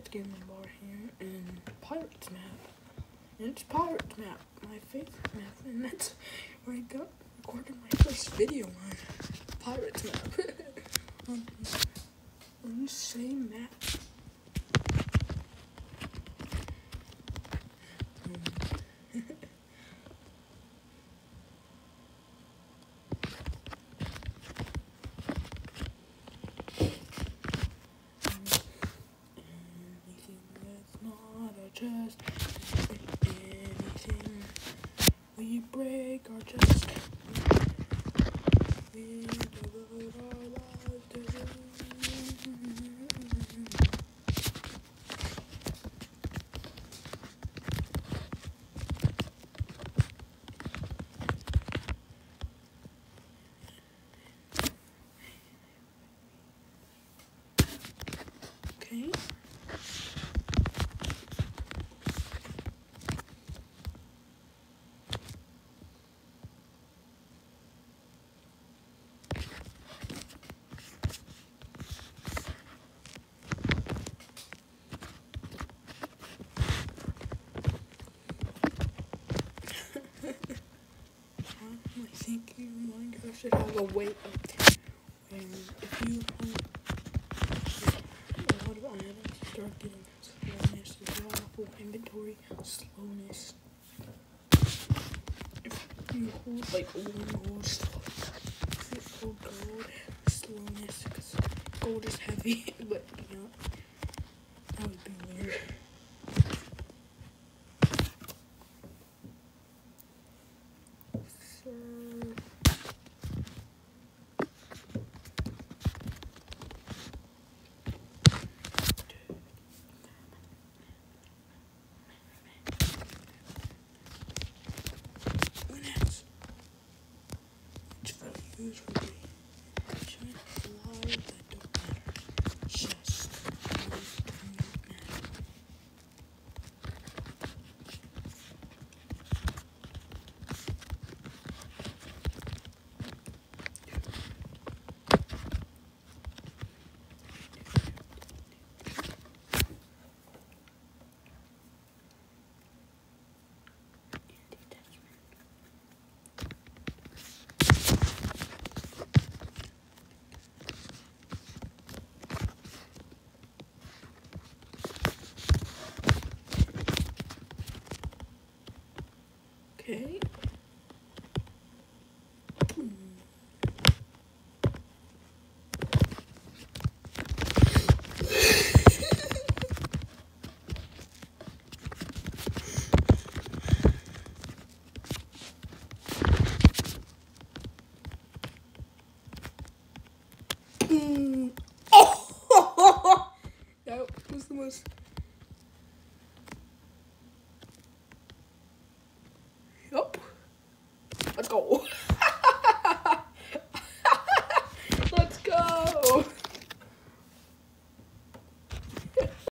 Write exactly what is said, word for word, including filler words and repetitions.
it's Gamer&baller here, and Pirates Map. And it's Pirates Map, my favorite map, and that's where I got recorded my first video on Pirates Map. on, on the same map. Um, Just anything we break or just we devote our lives to. Okay. I think you Minecraft should have a weight up there. And if you hold a lot of items, you start getting slowness as well. Full inventory, slowness. If you hold like one gold, if you hold gold, slowness, because gold is heavy, but you know, that would be weird. So, usually giant flies that don't matter, just don't matter. Okay. Hmm. Mm. Oh! That was the most. Yup. Let's go.